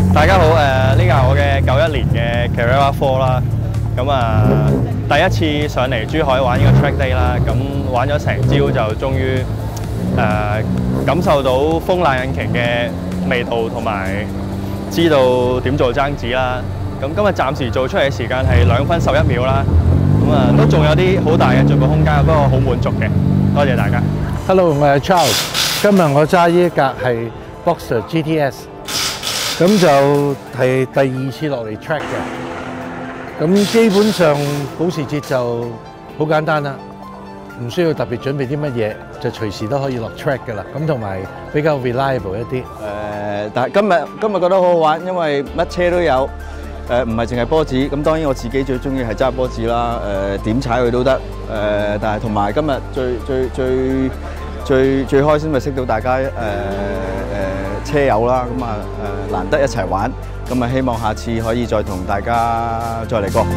大家好，呢個係我嘅91年嘅 Carrera 4啦。第一次上嚟珠海玩呢個 track day 啦，咁玩咗成朝就終於感受到風冷引擎嘅味道，同埋知道點做爭子啦。咁今日暫時做出嚟嘅時間係2分11秒啦。都仲有啲好大嘅進步空間，不過好滿足嘅。多謝大家。 Hello， 我係 Charles。今日我揸呢一架係 Boxster GTS， 咁就係第2次落嚟 track 嘅。咁基本上保時捷就好簡單啦，唔需要特別準備啲乜嘢，就隨時都可以落 track 㗎啦。咁同埋比較 reliable 一啲。 但係今日覺得好好玩，因為乜車都有。唔係淨係波子，咁當然我自己最中意係揸波子啦。點踩佢都得。但係同埋今日最開心咪識到大家車友啦。咁難得一齊玩，咁希望下次可以再同大家再嚟過。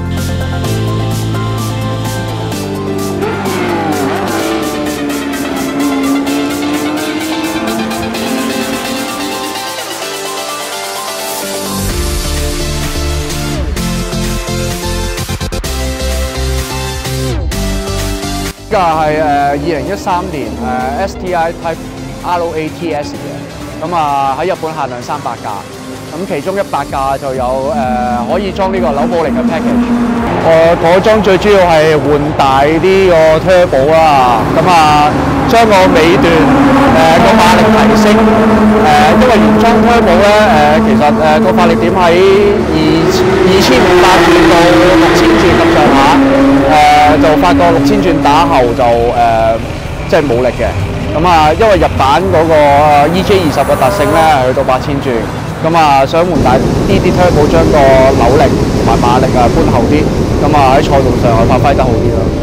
呢架係2013年STI Type RATS 嘅，咁喺日本限量300架，咁其中100架就有可以裝呢個扭保齡嘅 package。我裝最主要係換大啲個 turbo 啦，將個尾段個馬力提升。因為原裝 turbo 咧其實個發力點喺2500轉到6000轉咁上下。就發覺6000轉打後就即係冇力嘅，因為日版嗰個 EJ20 嘅特性咧去到8000轉，想換大啲turbo將個扭力同埋馬力搬後啲，喺賽道上又發揮得好啲咯。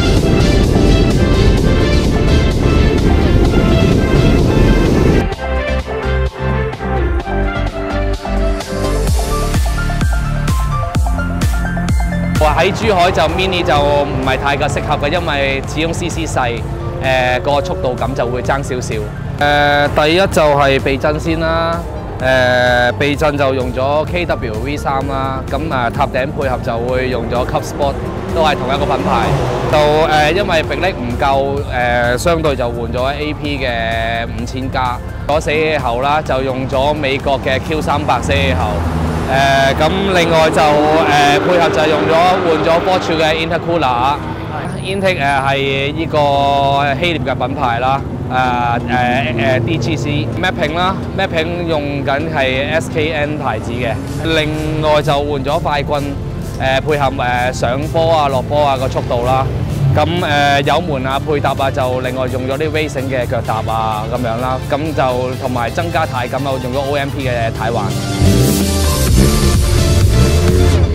喺珠海就 mini 就唔係太過適合嘅，因為始終 CC 細，個速度感就會爭少少。第一就係避震先啦，避震就用咗 KW V3 啦，塔頂配合就會用咗 Cup Sport， 都係同一個品牌。就因為迫力唔夠，相對就換咗 AP 嘅5000加。嗰死氣喉啦，就用咗美國嘅 Q300死氣喉。咁另外就配合就用咗換咗 Bosch 嘅 Intercooler，Intec 係呢個希臘嘅品牌啦。DGC Mapping 啦 ，Mapping 用緊係 SKN 牌子嘅。另外就換咗快棍，配合上坡落坡個速度啦。咁油門配搭就另外用咗啲 Racing 嘅腳踏咁樣啦。咁就同埋增加軚感用咗 OMP 嘅軚環。